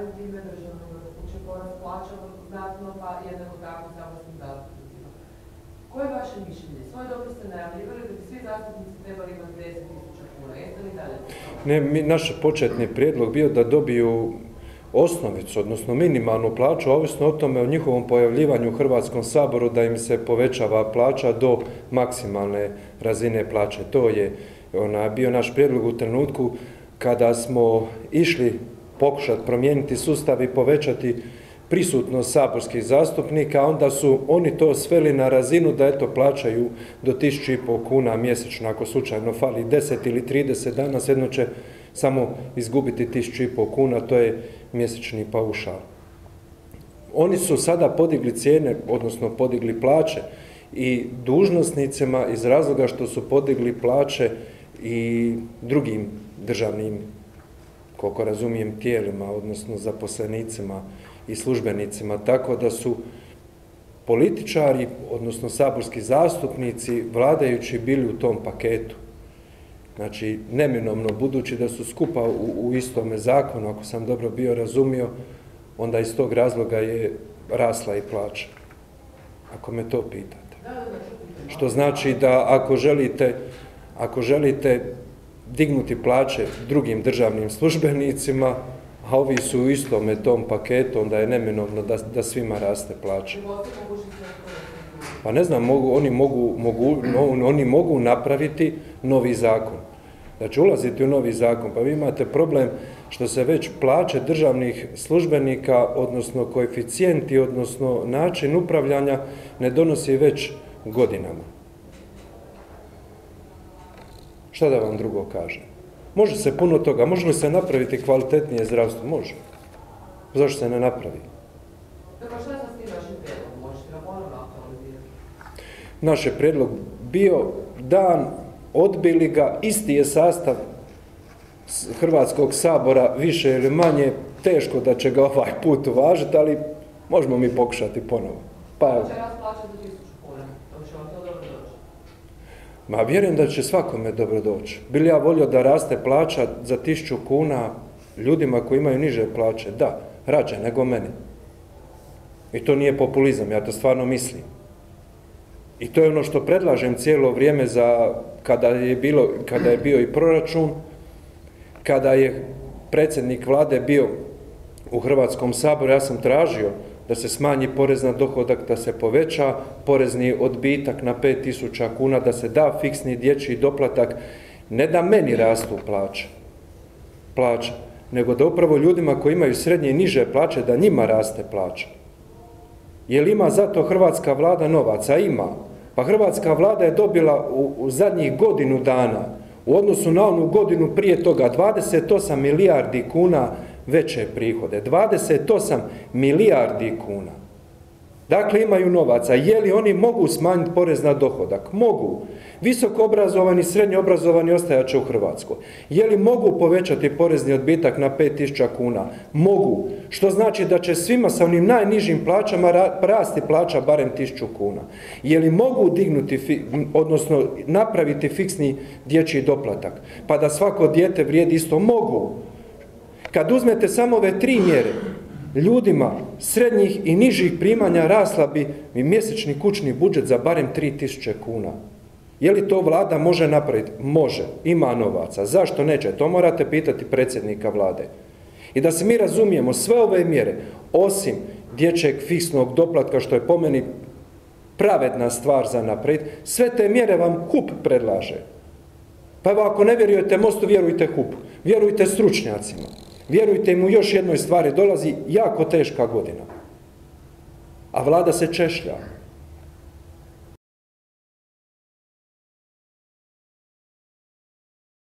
paralelni s time državnog će porast plaća znatno, pa jednako tako saborskim zastupnicima. Koje je vaše mišljenje? Svoje dobro ste najavljivali da bi svi zastupnici trebali imati 10.000 kuna. Jeste li dalje? Ne, naš početni prijedlog bio da dobiju osnovicu, odnosno minimalnu plaću, ovisno o tome o njihovom pojavljivanju u Hrvatskom saboru, da im se povećava plaća do maksimalne razine plaće. To je bio naš prijedlog u trenutku kada smo išli pokušati promijeniti sustav i povećati prisutnost saborskih zastupnika, onda su oni to sveli na razinu da eto plaćaju do 1.500 kuna mjesečno. Ako slučajno fali 10 ili 30 dana, jedno će samo izgubiti 1.500 kuna, to je mjesečni paušal. Oni su sada podigli cijene, odnosno podigli plaće i dužnosnicima iz razloga što su podigli plaće i drugim državnim, koliko razumijem, tijelima, odnosno zaposlenicima i službenicima, tako da su političari, odnosno saborski zastupnici, vladajući bili u tom paketu. Znači, neminovno, budući da su skupa u istome zakonu, ako sam dobro bio razumio, onda iz tog razloga je rasla i plaća. Ako me to pitate. Što znači da ako želite dignuti plaće drugim državnim službenicima, a ovi su u istome tom paketu, onda je neminovno da svima raste plaća. Pa ne znam, oni mogu napraviti novi zakon. Znači, ulaziti u novi zakon, pa vi imate problem što se već plaće državnih službenika, odnosno koeficijenti, odnosno način upravljanja ne donosi već godinama. Šta da vam drugo kažem? Može se puno toga, može li se napraviti kvalitetnije zdravstvo? Može. Zašto se ne napravi? Dakle, šta sa s tim našim prijedlogom? Možete ga ponovno aktualizirati? Naš je prijedlog bio dan, odbili ga, isti je sastav Hrvatskog sabora, više ili manje, teško da će ga ovaj put uvažiti, ali možemo mi pokušati ponovo. Pa evo. Će rast plaća za 1.000 kuna? To će vam to dobro doći? Ma vjerujem da će svakome dobro doći. Bili ja volio da raste plaća za 1.000 kuna ljudima koji imaju niže plaće? Da, rađe nego meni. I to nije populizam, ja to stvarno mislim. I to je ono što predlažem cijelo vrijeme kada je bio i proračun, kada je predsjednik Vlade bio u Hrvatskom saboru, ja sam tražio da se smanji porez na dohodak, da se poveća porezni odbitak na 5.000 kuna, da se da fiksni dječji doplatak, ne da meni rastu plaća, nego da upravo ljudima koji imaju srednje i niže plaće, da njima raste plaća. Je li ima zato hrvatska vlada novaca? Ima. Pa hrvatska vlada je dobila u zadnjih godinu dana, u odnosu na onu godinu prije toga, 28 milijardi kuna veće prihode. 28 milijardi kuna. Dakle, imaju novaca. Je li oni mogu smanjiti porez na dohodak? Mogu. Visoko obrazovani, srednje obrazovani ostajat će u Hrvatskoj. Je li mogu povećati porezni odbitak na 5.000 kuna? Mogu. Što znači da će svima sa onim najnižim plaćama rasti plaća barem 1.000 kuna. Je li mogu dignuti, odnosno napraviti fiksni dječji doplatak, pa da svako dijete vrijedi isto? Mogu. Kad uzmete samo ove 3 mjere, ljudima srednjih i nižih primanja rasla bi mjesečni kućni budžet za barem 3.000 kuna. Je li to Vlada može napraviti? Može. Ima novaca. Zašto neće? To morate pitati predsjednika Vlade. I da se mi razumijemo, sve ove mjere, osim dječjeg fiksnog doplatka, što je po meni pravedna stvar za napraviti, sve te mjere vam HUP predlaže. Pa evo, ako ne vjerujete Mostu, vjerujte HUP. Vjerujte stručnjacima. Vjerujte im u još jednoj stvari, dolazi jako teška godina. A Vlada se češlja.